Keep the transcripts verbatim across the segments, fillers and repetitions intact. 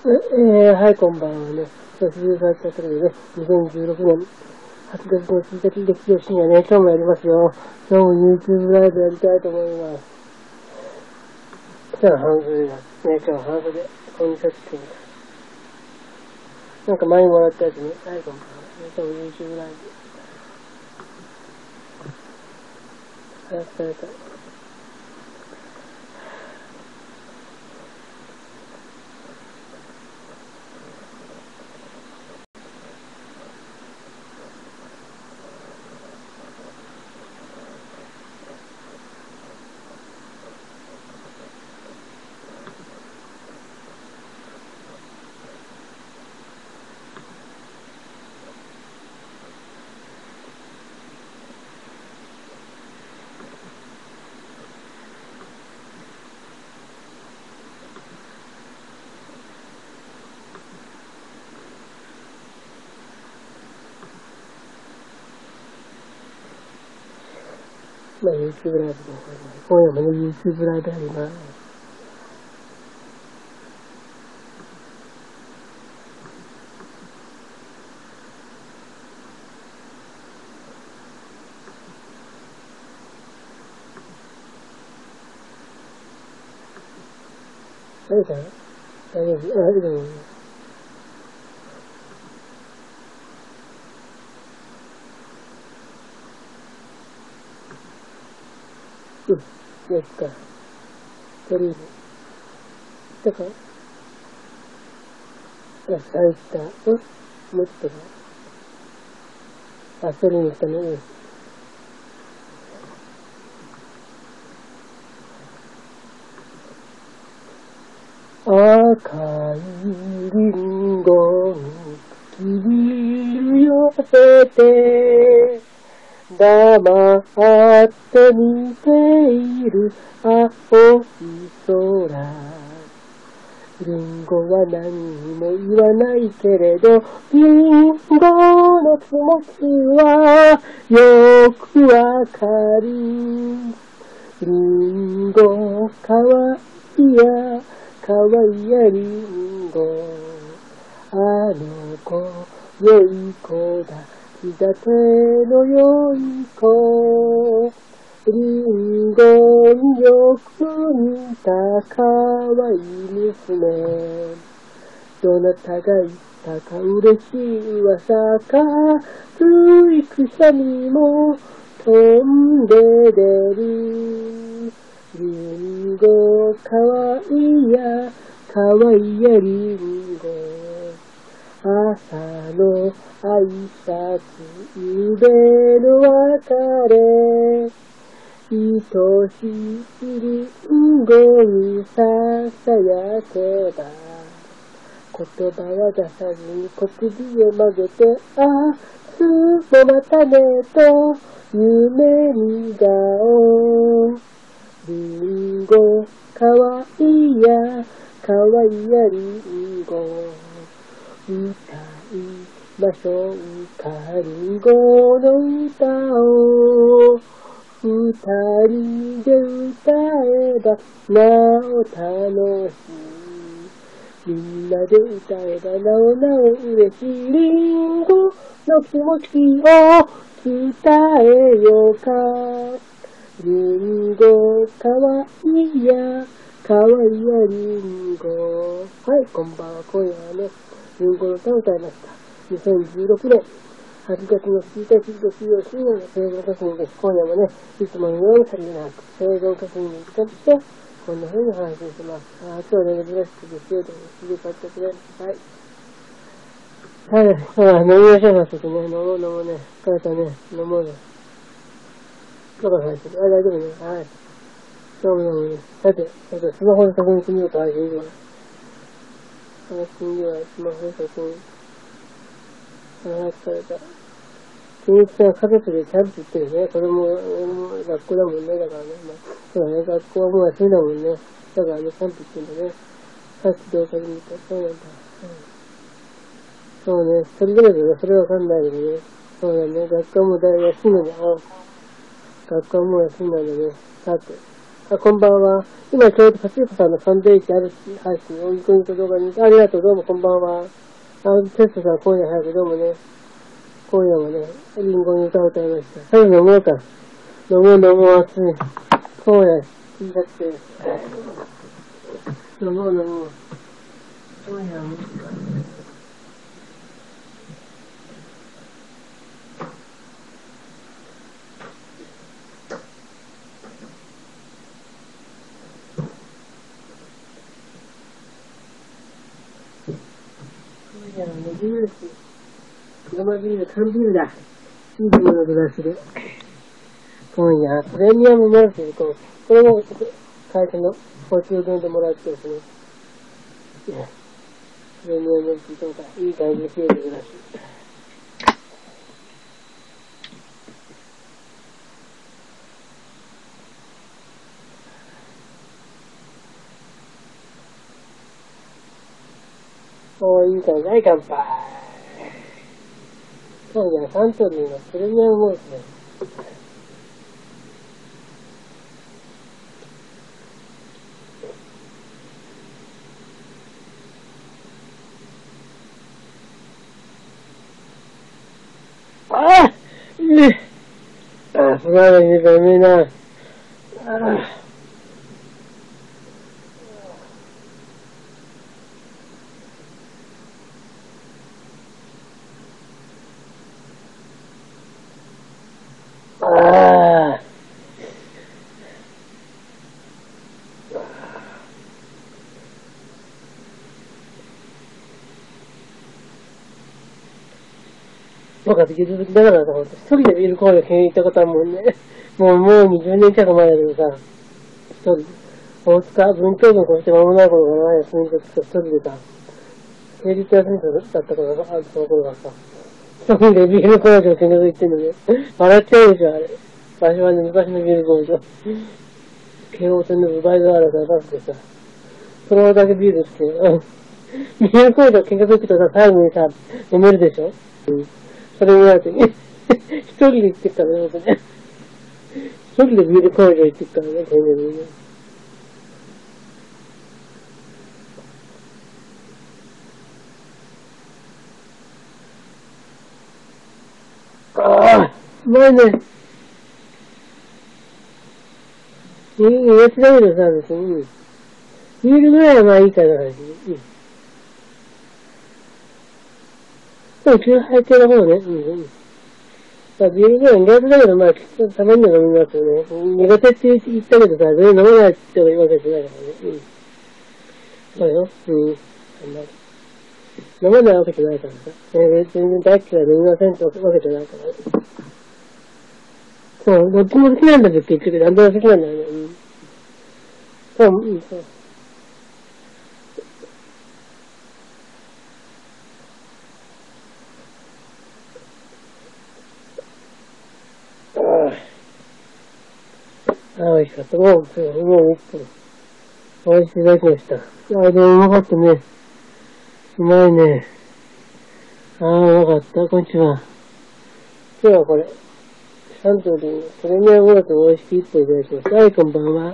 えー、はい、こんばんはね。さんじゅうさんさいからでね、にせんじゅうろくねんはちがつのついたち歴史を深夜ね、今日もやりますよ。今日も YouTube ライブやりたいと思います。今日は半袖だ。ね、今日は半袖。こんにちはってみた。なんか前にもらったやつね、はい、こんばんは。今日も YouTube ライブ。早く食べたい。まあ YouTube ライブで今夜もね、YouTube ライブやります。大丈夫かな大丈夫あ、大丈夫。うん、よっか。とりあえず。だから、あ、咲いた。うん、もっとだ。あ、それにしたね。うん。赤いリンゴに唇寄せて黙って見ている青い空。リンゴは何にも言わないけれど、リンゴの気持ちはよくわかる。リンゴかわいいや、かわいいやリンゴ。あの子、良い子だ。膝手の良い子。リンゴによく似たかわいい娘。どなたが言ったか嬉しい噂か。ついくしゃみも飛んで出る。リンゴかわいいや、かわいいやリンゴ。朝の挨拶、夕べの別れ。愛しいリンゴにささやけば。言葉は出さずに小首を曲げて、ああ、明日もまたねと夢に顔。リンゴかわいいや、かわいいやリンゴ。歌いましょうか、リンゴの歌を。二人で歌えばなお楽しい。みんなで歌えばなおなお嬉しい。リンゴの気持ちを伝えようか。リンゴかわいいや、かわいいやリンゴ。はい、こんばんは。今夜はね、リンゴの歌を歌いました。にせんじゅうろくねんはちがつのついたち月曜深夜の生存確認です。今夜もね、いつものようにさりげなく生存確認に使って、こんな風に配信してます。あ、今日ね、珍しく月曜日に次買ってくれ。はい。はい、ほら、飲みましょう、早速ね。飲もう、飲もうね。疲れたね。飲もうね。どこか入ってる。あ、大丈夫ね。はい。飲む飲むね。さて、さて、スマホで確認してみようか、配信では。配信では、スマホで確認。ああ、疲れた。先日は家族でキャンプ行ってるね。子供、学校だもんね。だからね。まあ、そうだね。学校はもう休みだもんね。だからね、キャンプ行ってんだね。さっき動画で見た。そうなんだ。うん、そうね。一人暮らしだね。それはわかんないけどね。そうだね。学校もだいぶ休んだんだ。あ、学校はもう休んだんだね。さて。 あ、こんばんは。今ちょうど勝彦さんのサンデージある配信、おぎこにと動画に、ありがとう、どうもこんばんは。あ、テストさん、今夜早く、どうもね。今夜もね、リンゴに歌を歌いました。最後飲もうか。飲もう飲もう、暑い。今夜、だって、飲もう飲もう。今夜はもう。今夜はね、ビールし、生ビール、缶ビールだ。いいものグラスで。今夜、プレミアムモルツこう、これも会社の補充分でもらってですね。プレミアムモルツとか、いい感じで冷えてください。おー、いい感じ。はい、乾杯。今夜、サントリーのプレミアムモルツです。ああいいああ、すまないね、ダメな。ああ。ああ。僕は引き続きだからと思って、一人でビールコールを行ったことはもうね、もうもうにじゅうねん近く前だけどさ、一人、大塚、文京郡越して間もない頃が前住んでた一人でさ、平日休みだったからあるその頃がさ、一人でビール工場見学行ってんのね。笑っちゃうでしょ、あれ。場所はね、昔のビール工場。京王線の部倍があるからバスでさ、そのだけビールって、うん。ビール工場見学行くとさ、最後にさ、飲めるでしょ、うん、それになってね、一人で行ってっからね、僕ね。一人でビール工場行ってっからね、全然ね。ああ、うまいね。いいやつだけどさ、別に。ビールぐらいはまあいいかな、うん。でも、急配系の方ね。うんうん。まあ、ビールぐらい苦手だけど、まあ、たまには飲みますよね。苦手って言ったけどさ、全然飲めないって言うわけじゃないからね。うん。そうよ。うん。飲まないわけじゃないからさ。全然大嫌い飲みませんってわけじゃないからね。そう、どっちも好きなんだけど、結局、何でも好きなんだよね。うん。そう、うん、そう。ああ、美味しかった。もう、もう一分。美味しいいただきました。ああ、でもうまかったね。うまいね。ああ、うまかった。こんにちは。今日はこれ、サントリーのプレミアムモルツの美味しく一本いただきました。はい、こんばんは。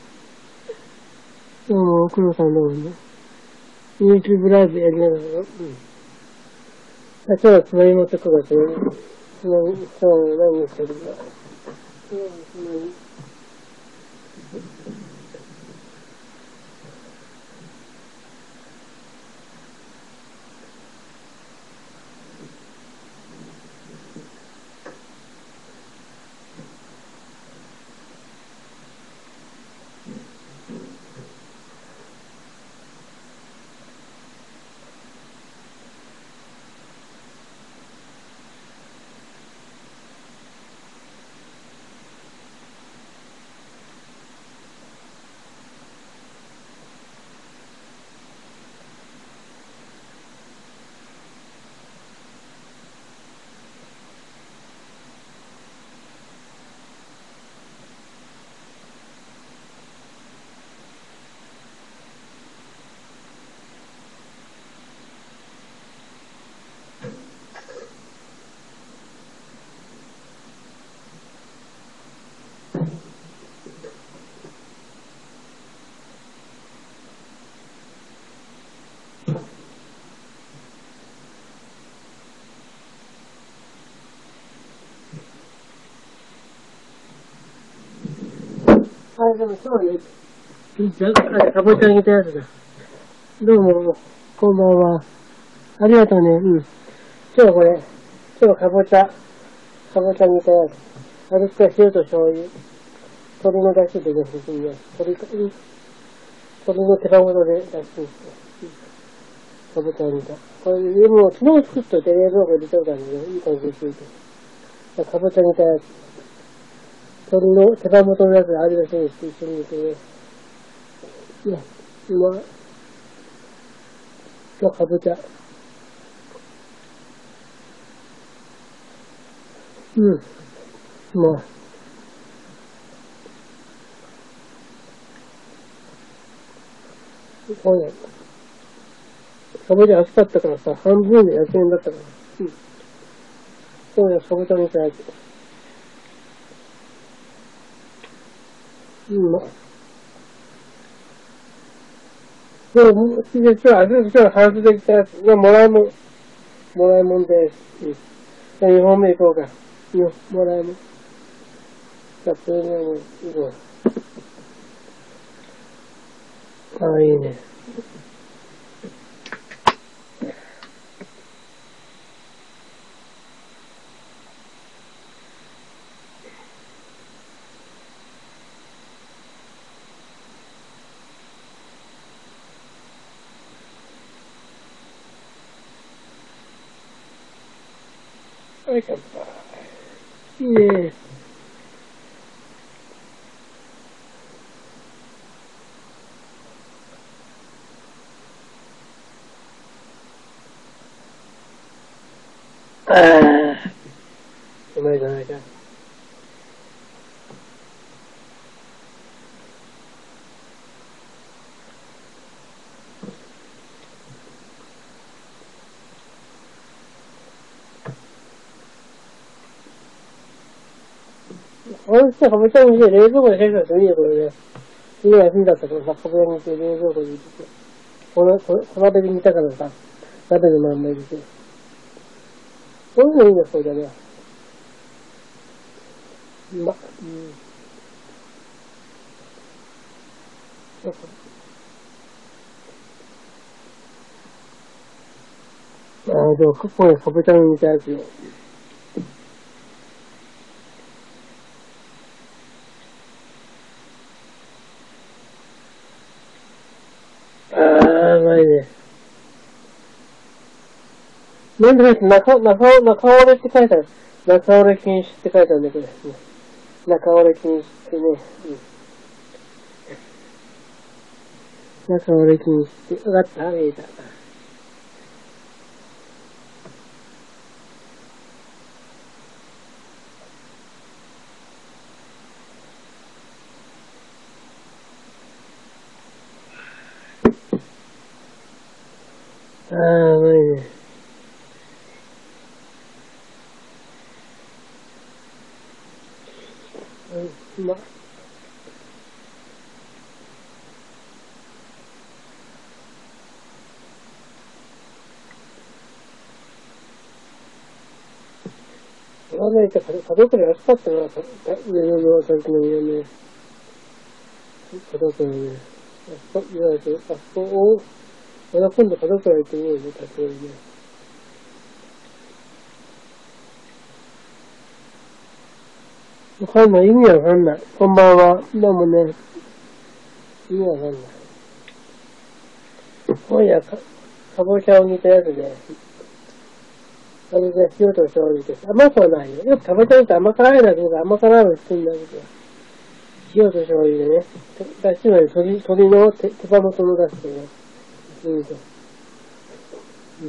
どうも、黒さんどうもね。YouTube ライブやりながら、うん。あ、今日はつまみ持ってこなかったね。つまみ、そう、何してるか。うん、つまみ。 でもそうね。じゃあ、かぼちゃ煮たやつだ。どうも、こんばんは。ありがとうね。うん。今日これ、今日かぼちゃ、かぼちゃ煮たやつ。味付けは塩と醤油。鶏の出汁でね、別にね、鶏、鶏の手羽元で出汁にして。かぼちゃ煮た。これ、でも、昨日作っといて冷蔵庫入れちゃうからね、いい感じでしていて。かぼちゃ煮たやつ。鶏の手羽元のやつで味出しにして一緒に煮てね。いや、うまい。今日かぼちゃ。うん。うまい。これ、かぼちゃ熱かったからさ、半分でひゃくえんだったから。うん。そうや、かぼちゃ煮たやつ。うん、ま。でも、実は、実は半袖着たやつ。いや、もらいもん。もらいもんです。うん。じゃあ、にほんめ行こうか。よ、もらいもん。じゃあ、プレミアム行こう。ああ、いいね。はい、乾杯。いいね。ああ、うまいじゃないか。この人、かぼちゃにして冷蔵庫で変化してもいいよ、これね。今休みだったからさ、かぼちゃにして冷蔵庫に入れて。この、この鍋で煮たからさ、鍋のまんま入れて。そういうのいいね、そうだね。うまっ。うん。ああ、でも、ここにかぼちゃに煮たやつよ。ああ、うまいね。なんでだって中、中、中折れって書いてある。中折れ禁止って書いてあるんだけど、中折れ禁止ってね。うん、中折れ禁止って。わかった、見えた。ああ、うまいね。うん、うまっ。言わないと、家族で安かったな、上野の先の上ね。家族のね。あそこ、言わないと、あそこを、まだ今度家族が行ってみようね、立ち寄りね。わかんない。意味わかんない。こんばんは。どうもね。意味わかんない。今夜か、かぼちゃを煮たやつで、あれで塩と醤油です。甘くはないよ。よくかぼちゃ煮て甘辛いなとか甘辛いの作るんだけど、塩と醤油でね、だしは鶏、鶏の手、手羽元の出してね、うんと。うん。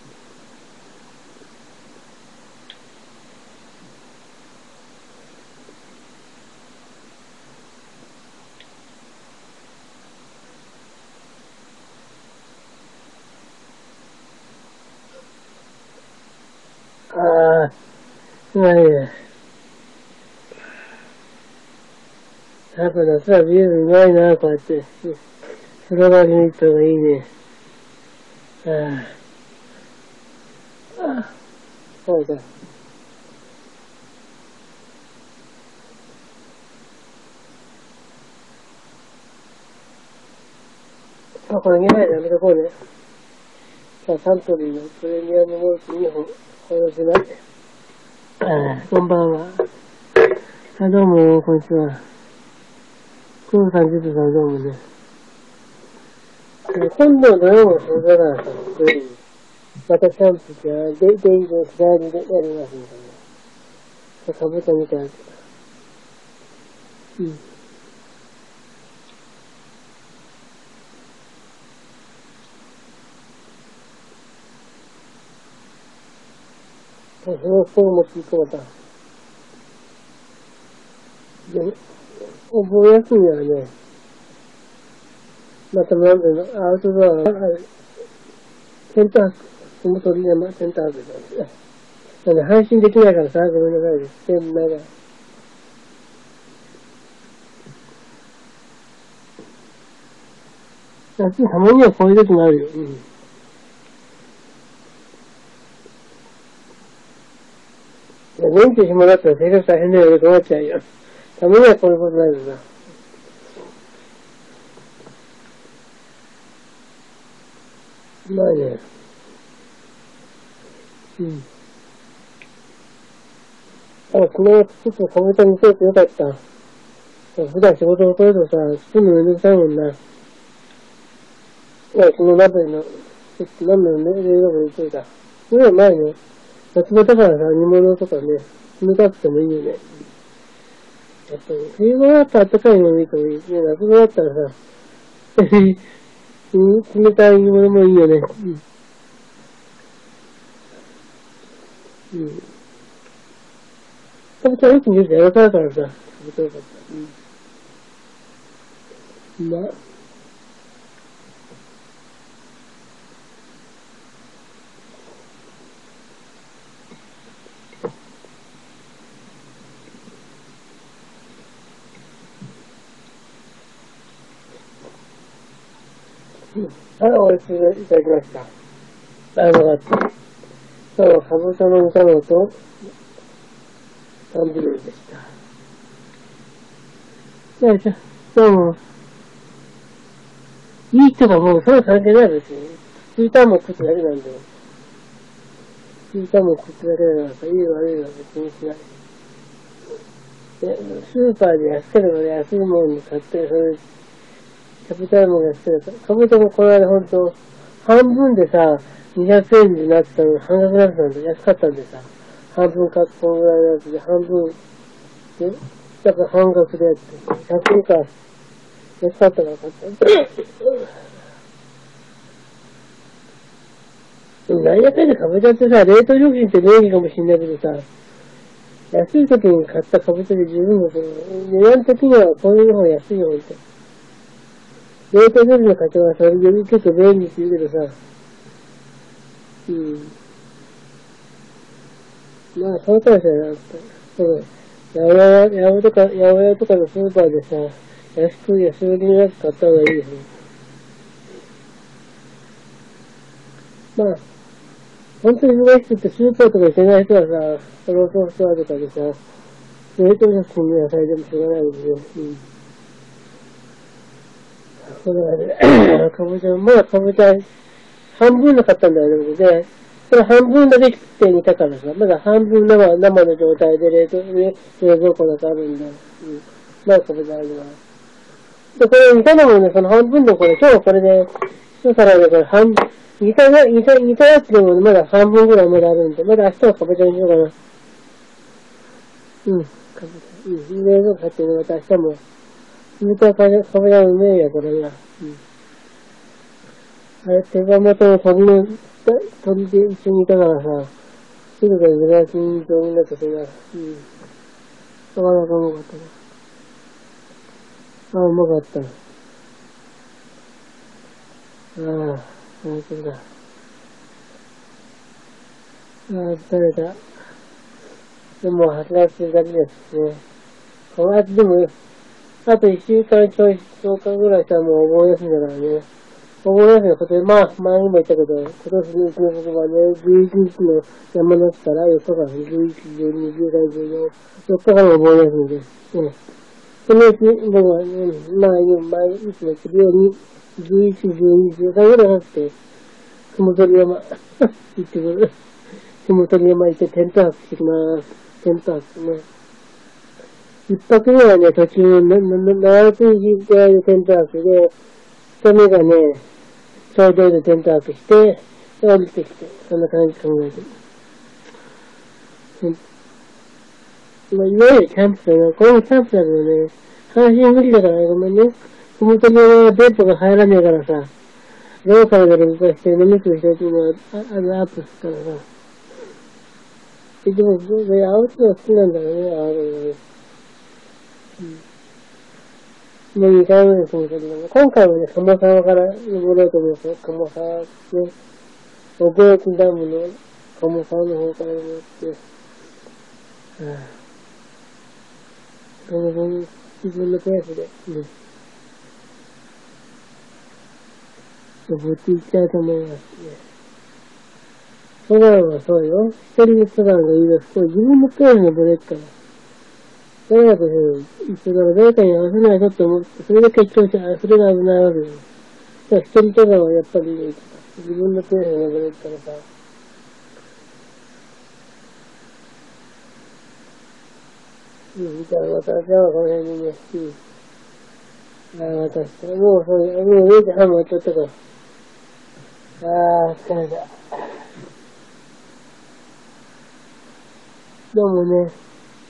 ああ、うまいね。やっぱ夏はビールうまいな、こうやって。風呂場に行った方がいいね。ああ、ああ、そうだ。 あ、これにはいやめとこうね。さあ、サントリーのプレミアムモルツにほん、おろします。ああ、こんばんは。あ、どうも、こんにちは。クーさん、ジュブさん、どうもね。今度の土曜もそうだからさ、またキャンプじゃ、で、電気を左でやりますんでね。かぶとみたいな。うん。その方も聞いてもらった。で、お盆休みはね、またなんでの、アウトドアが、センター、その鳥山センターでさ、なんで配信できないからさ、ごめんなさいです。全長い。夏たまにはこういう時もあるよ。うん。年中暇だったら生活大変だよね、困っちゃうよ。たまにはこういうことないんだな。まあね。うん。あ、昨日ちょっとカメラ見せてよかった。普段仕事を取るとさ、作るのめんどくさいもんな。いや、その鍋の、ちょっと鍋のね、冷蔵庫に入れといた。それは前ね、夏場だからさ、煮物とかね、冷たくてもいいよね。やっぱり、冬場だったら暖かいものいいといい。ね、夏場だったらさ、冷たい煮物もいいよね。うん。うん。かぼちゃよく見ると柔らかいからさ、かぼちゃよかった。うん。まあ。はい、おいしくいただきました。あ、よかった。今日はかぼちゃの煮卵と、缶ビールでした。じゃあ、じゃあ、どうも。いい人がもう、それは関係ないですよ。スイカも食ってだけなんだよ。スイカも食ってだけだからさ、いい悪いのは別にしない。で、スーパーで安ければ安いものに買って、それ、食べたいものが安ければ、かぼちゃもこの間ほんと、半分でさ、にひゃくえんになってたのに半額になってたんで、安かったんでさ、半分買って、このぐらいのやつで、半分、で、だから半額でやって、ひゃくえんか、安かったから買った。でも何やかんやかぼちゃってさ、冷凍食品って便利かもしんないけどさ、安い時に買ったかぼちゃで十分だけど、値段的にはこういう方が安いよ、ほんと。冷凍食品の方はそれより結構便利って言うけどさ、うん。まあ、その通りだよな、そう。八百屋、八百とか、八百屋とかのスーパーでさ、安く安売りのやつ買った方がいいよね。まあ、本当に忙しくてスーパーとか行けない人はさ、そのソフトとかでさ、冷凍食品の野菜でもしょうがないんでね。うん。そうだね。かぼちゃ、まだかぼちゃ、半分の買ったんだよね、僕ね。それ半分だけ切って煮たからさ、まだ半分生、生の状態で冷凍、ね、冷蔵庫だとあるんだよ。うん。まだかぼちゃあるわ。で、これ煮たのもね、その半分のこれ、今日はこれで、一皿でこれ半、煮た、煮た、煮たやつでもまだ半分ぐらいまだあるんで、まだ明日はかぼちゃにしようかな。うん、かぼちゃ。うん、冷蔵庫買ってね、また明日も。冷たいかぼちゃうめえや、これが。うん。あれ、手羽元の鳥の、鳥で一緒にいたからさ、すぐからゼラチン状になっててな。うん。なかなかうまかったね。ああ、うまかった。ああ、本当だ。ああ、疲れた。でも、働くだけですね。この後でも、あと一週間ちょい、とおかぐらいしたらもうお盆休みだからね。お盆休みのことで、まあ、前にも言ったけど、今年のうちの言葉ね、じゅういちにちの山のからよっかかん、じゅういち、じゅうに、じゅうさん、じゅうよん、よっかかんのお盆休みです。ね。 そのうち、僕はね、まあ、前、いつも言ってるように、じゅういち、じゅうに、じゅうさんぐらいになって、雲取山、行ってくる。雲取山行ってテント泊してきます。テント泊ね。一泊目はね、途中、長く行ってテント泊で、一目がね、ちょうどいいテント泊して、降りてきて、そんな感じ考えてる。まあ、いわゆるキャンプだな。これもキャンプだけどね、半身無理だからね、ごめんね。雲取山は電波が入らねえからさ、ローカルで動かして飲み食いしてるっていうのは、あのアップするからさ。でも、青木は好きなんだよね、青木がね。うん。もうにかいめですけど、今回はね、鴨沢から登ろうと思うんですよ。鴨沢ね。奥越ダムの鴨沢の方から登って。はぁ。その分、自分のペースで、ね。登っていきたいと思いますね。登山はそうよ。一人で登山がいいです。これ自分のペースで登れるから。誰だといつから誰かに合わせないとって思って、それで結局して、あ、それが危ないわけよ。だから一人登山はやっぱりいい。自分のペースで登れるからさ。うん、じゃあまた、じゃあこの辺にね、うん。ああ、私、もうそういう、もうれいじはんもやっちゃったから。ああ、疲れた。どうもね。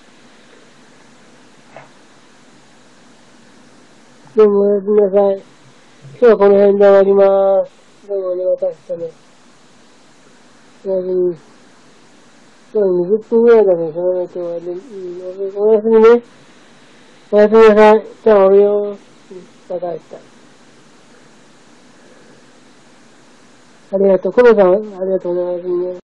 どうもおやすみなさい。今日はこの辺で終わります。どうもね、私とね。おやすみ。今日にじゅっぷんぐらいだけど、そのまま今日はね、おやすみね。おやすみなさい。じゃあ、おるよ。また明日。ありがとう。コロさん、ありがとうね。おやすみね。